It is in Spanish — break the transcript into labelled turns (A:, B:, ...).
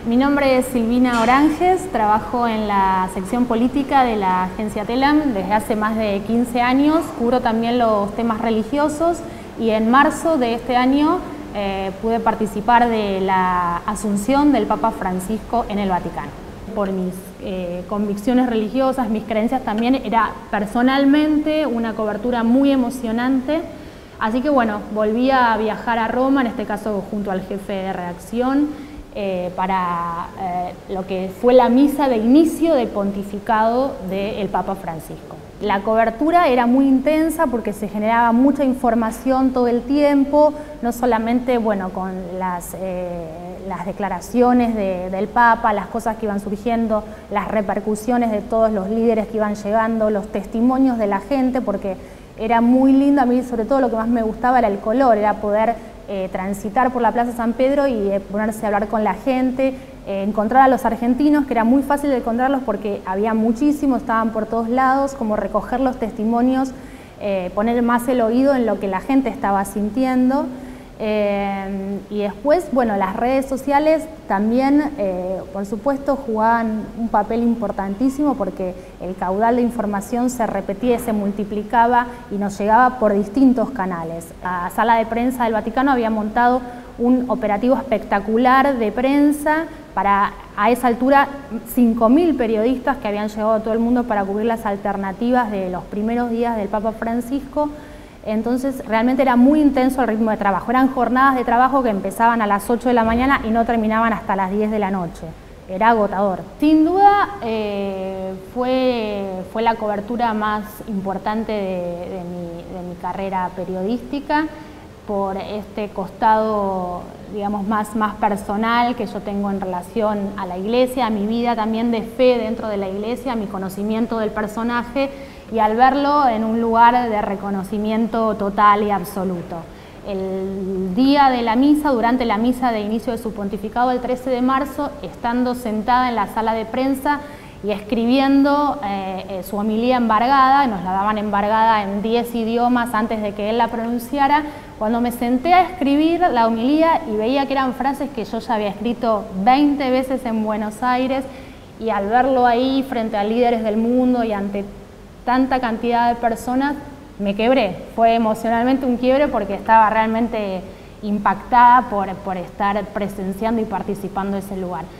A: Mi nombre es Silvina Oranges, trabajo en la sección política de la agencia TELAM desde hace más de 15 años, cubro también los temas religiosos y en marzo de este año pude participar de la asunción del Papa Francisco en el Vaticano. Por mis convicciones religiosas, mis creencias también, era personalmente una cobertura muy emocionante. Así que bueno, volví a viajar a Roma, en este caso junto al jefe de redacción, para lo que fue la misa de inicio del pontificado del Papa Francisco. La cobertura era muy intensa porque se generaba mucha información todo el tiempo, no solamente bueno, con las declaraciones del Papa, las cosas que iban surgiendo, las repercusiones de todos los líderes que iban llegando, los testimonios de la gente, porque era muy lindo. A mí sobre todo lo que más me gustaba era el color, era poder transitar por la Plaza San Pedro y ponerse a hablar con la gente, encontrar a los argentinos, que era muy fácil de encontrarlos porque había muchísimos, estaban por todos lados, como recoger los testimonios, poner más el oído en lo que la gente estaba sintiendo. Y después, bueno, las redes sociales también, por supuesto, jugaban un papel importantísimo porque el caudal de información se repetía y se multiplicaba y nos llegaba por distintos canales. La sala de prensa del Vaticano había montado un operativo espectacular de prensa para, a esa altura, 5.000 periodistas que habían llegado a todo el mundo para cubrir las alternativas de los primeros días del Papa Francisco. Entonces realmente era muy intenso el ritmo de trabajo, eran jornadas de trabajo que empezaban a las 8 de la mañana y no terminaban hasta las 10 de la noche, era agotador. Sin duda fue la cobertura más importante de mi carrera periodística, por este costado, digamos, más personal que yo tengo en relación a la Iglesia, a mi vida también de fe dentro de la Iglesia, a mi conocimiento del personaje, y al verlo en un lugar de reconocimiento total y absoluto. El día de la misa, durante la misa de inicio de su pontificado, el 13 de marzo, estando sentada en la sala de prensa y escribiendo su homilía embargada, nos la daban embargada en 10 idiomas antes de que él la pronunciara, cuando me senté a escribir la homilía y veía que eran frases que yo ya había escrito 20 veces en Buenos Aires, y al verlo ahí frente a líderes del mundo y ante tanta cantidad de personas, me quebré. Fue emocionalmente un quiebre porque estaba realmente impactada por estar presenciando y participando en ese lugar.